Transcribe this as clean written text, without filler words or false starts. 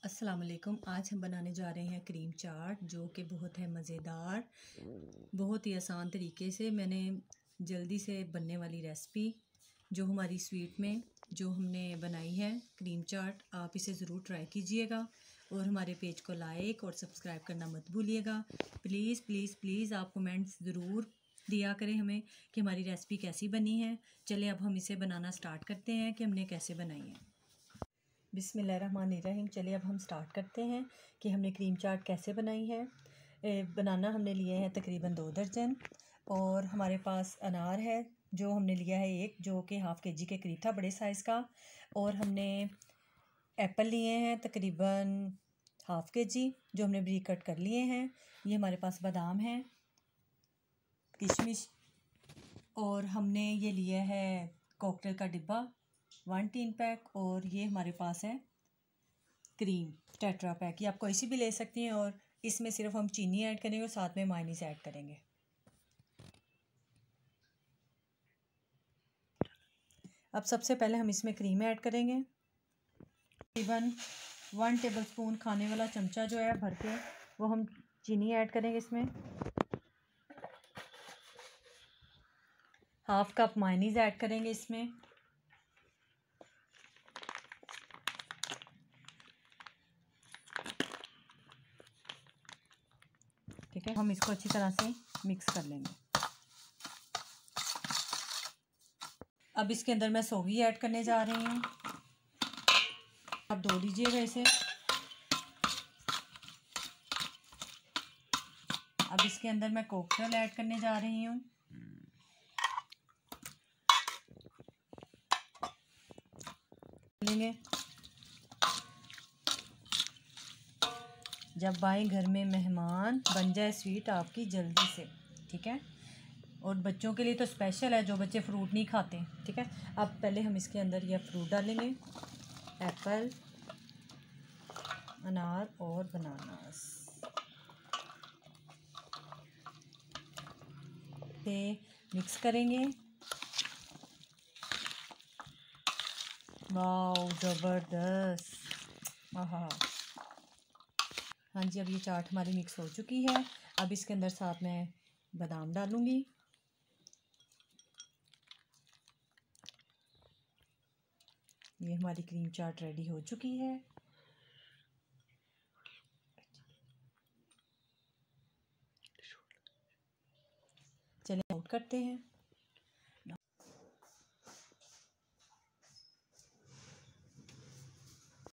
अस्सलाम वालेकुम। आज हम बनाने जा रहे हैं क्रीम चाट, जो कि बहुत है मज़ेदार। बहुत ही आसान तरीके से मैंने जल्दी से बनने वाली रेसिपी जो हमारी स्वीट में जो हमने बनाई है क्रीम चाट, आप इसे ज़रूर ट्राई कीजिएगा और हमारे पेज को लाइक और सब्सक्राइब करना मत भूलिएगा। प्लीज़ प्लीज़ प्लीज़ आप कमेंट्स ज़रूर दिया करें हमें कि हमारी रेसिपी कैसी बनी है। चलिए अब हम इसे बनाना स्टार्ट करते हैं कि हमने कैसे बनाई है। बिस्मिल्लाहिर्रहमानिर्रहीम। चलिए अब हम स्टार्ट करते हैं कि हमने क्रीम चाट कैसे बनाई है। बनाना हमने लिए हैं तकरीबन 2 दर्जन और हमारे पास अनार है जो हमने लिया है एक, जो कि हाफ़ के जी के करीब था, बड़े साइज़ का। और हमने एप्पल लिए हैं तकरीबन हाफ़ के जी, जो हमने ब्रीक कट कर लिए हैं। ये हमारे पास बादाम हैं, किशमिश, और हमने ये लिया है कॉकटेल का डिब्बा 1 टीन पैक, और ये हमारे पास है क्रीम टेट्रा पैक। ये आप कोई सी भी ले सकती हैं और इसमें सिर्फ हम चीनी ऐड करेंगे और साथ में मायोनीज़ ऐड करेंगे। अब सबसे पहले हम इसमें क्रीम ऐड करेंगे। तकरीबन 1 टेबलस्पून खाने वाला चमचा जो है भर के वो हम चीनी ऐड करेंगे इसमें। हाफ़ कप मायोनीज़ ऐड करेंगे इसमें। ठीक है, हम इसको अच्छी तरह से मिक्स कर लेंगे। अब इसके अंदर मैं सोगी ऐड करने जा रही हूँ, आप धो लीजिएगा इसे। अब इसके अंदर मैं कॉकटेल ऐड करने जा रही हूँ। लेंगे जब आए घर में मेहमान, बन जाए स्वीट आपकी जल्दी से। ठीक है, और बच्चों के लिए तो स्पेशल है जो बच्चे फ्रूट नहीं खाते। ठीक है, अब पहले हम इसके अंदर यह फ्रूट डालेंगे, एप्पल, अनार और बनानास से मिक्स करेंगे। वाओ ज़बरदस्त, आहा। हाँ जी, अब ये चाट हमारी मिक्स हो चुकी है। अब इसके अंदर साथ में बादाम डालूँगी। ये हमारी क्रीम चाट रेडी हो चुकी है। चलिए आउट करते हैं।